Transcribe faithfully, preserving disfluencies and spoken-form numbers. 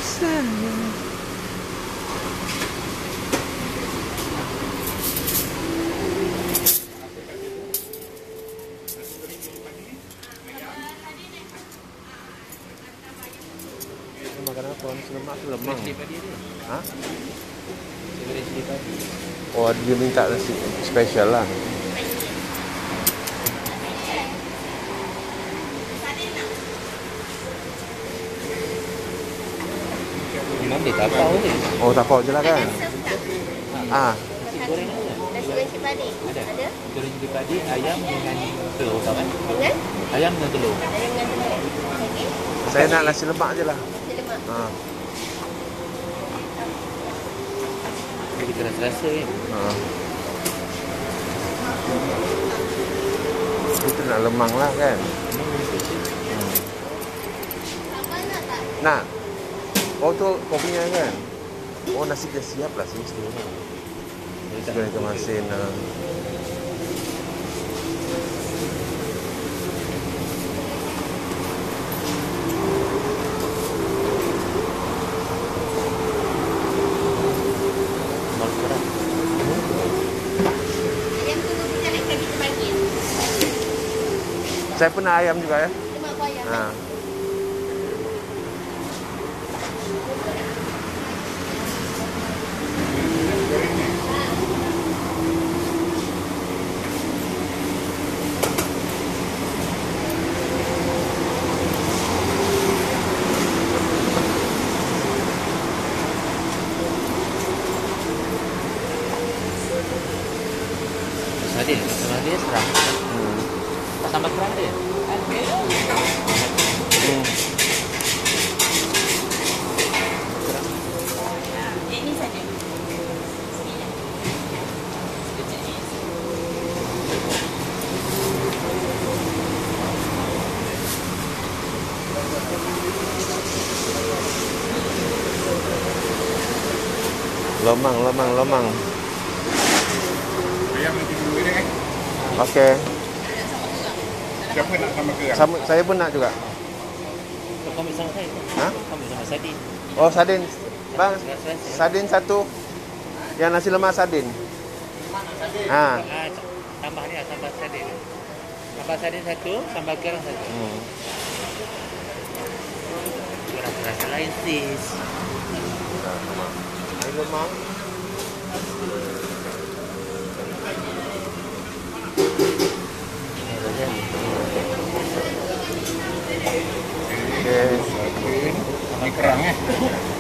sayang. Makan apa? Nasi lemak tu lemang. Hah? Oh, dia minta nasi special lah. Memang dia tapau je. Oh, tapau je lah kan? Ah. Nasi goreng ada? Nasi goreng cili padi. Ada. Ada. Goreng cili padi, ayam dengan telur tau kan? Dengan? Ayam dengan telur. Ayam dengan telur. Lagi? Saya nak nasi lemak je lah. Nasi lemak. Ha. Jadi kita rasa-rasa kan? Ha. Kita nak lemang lah kan? Hmm. Sambal nak tak? Nak? Oh tu kau punya kan? Oh nasi dah siap lah sini tu. Nasi goreng ikan masin. Uh. Ayam tu kita nak kita bagi. Saya pernah ayam juga ya. Lemak apa ayam? Ha. Sardin, sambal dia serang. Hmm. Sambal kerang dia? Hmm. Ini saja. Lemang, lemang, lemang. Ayam nanti dulu ni eh. Okey. Siapa nak sama ke? Sama, saya pun nak juga. Kau ambil sama saya. Ha? Kau ambil sama sardin. Oh sardin. Bang, Rasa-rasa. sardin satu. Yang nasi lemak sardin. Ha. Ah, tambah ni lah, sambal sardin. Sambal sardin satu, sambal kerang satu. Hmm. Rasa-rasa lain sis. Nasi lemak. Okey. Ini kerang eh.